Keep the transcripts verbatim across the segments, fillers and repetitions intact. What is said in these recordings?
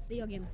Video game.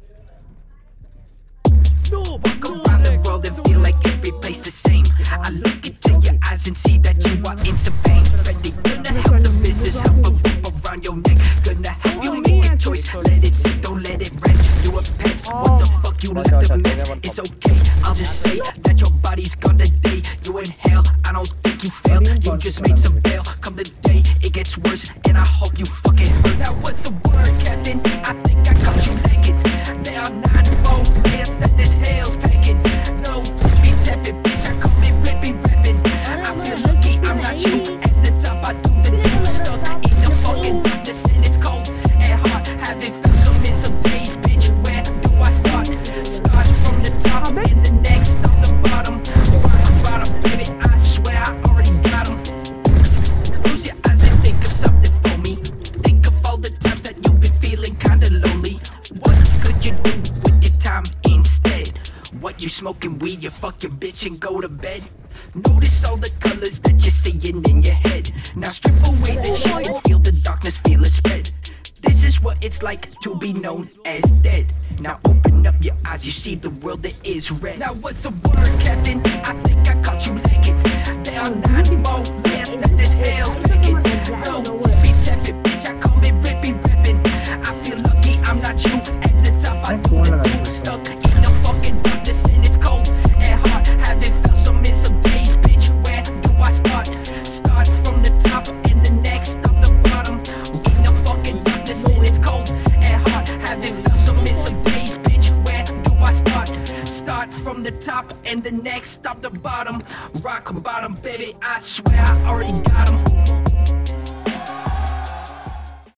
Walk around the world and feel like every place the same. I look into your eyes and see that you are in some pain. Ready, gonna help the business, help a rope around your neck. Gonna help you make a choice, let it sit, don't let it rest. You a pest, what the fuck you left a mess. It's okay, I'll just say that your body's gone today. You in hell, I don't think you failed. You just made some bail, come the day it gets worse. And I hope you fucking hurt. Now what's the word, Captain? I think I caught you naked. There are nine more pairs that this hell's packing. No, be tepid, bitch, I call it ripping, ripping. I feel lucky, I'm not you. At the top, I do the thing. Stuck in the fucking darkness and it's cold and hard. Haven't felt some in some days, bitch. Where do I start? Start from the top and the next on the bottom. Rock bottom, baby, I swear I already got 'em. Close your eyes and think of something for me. Think of all the times that you've been feeling kinda lonely. What could you do with your time instead? What, you smoking weed, you fuck your bitch and go to bed? Notice all the colors that you're seeing in your head. Now strip away the shit and feel the darkness, feel it spread. This is what it's like to be known as dead. Now open up your eyes, you see the world that is red. Now what's the word, Captain? I think I caught you naked. There are nine more pairs that this hell's picking. No, be tepid, bitch, I call it ripping, ripping. I feel lucky, I'm not you. At the top, I do the thing. Stuck in the fucking darkness and it's cold and hard. Haven't felt some in some days, bitch. Where do I start? Start from the top and the next up the bottom. In the fucking darkness and it's cold and hard. Haven't felt some in some days, bitch. Where do I start? Start from the top and the next stop the bottom. Rock bottom, baby, I swear I already got 'em.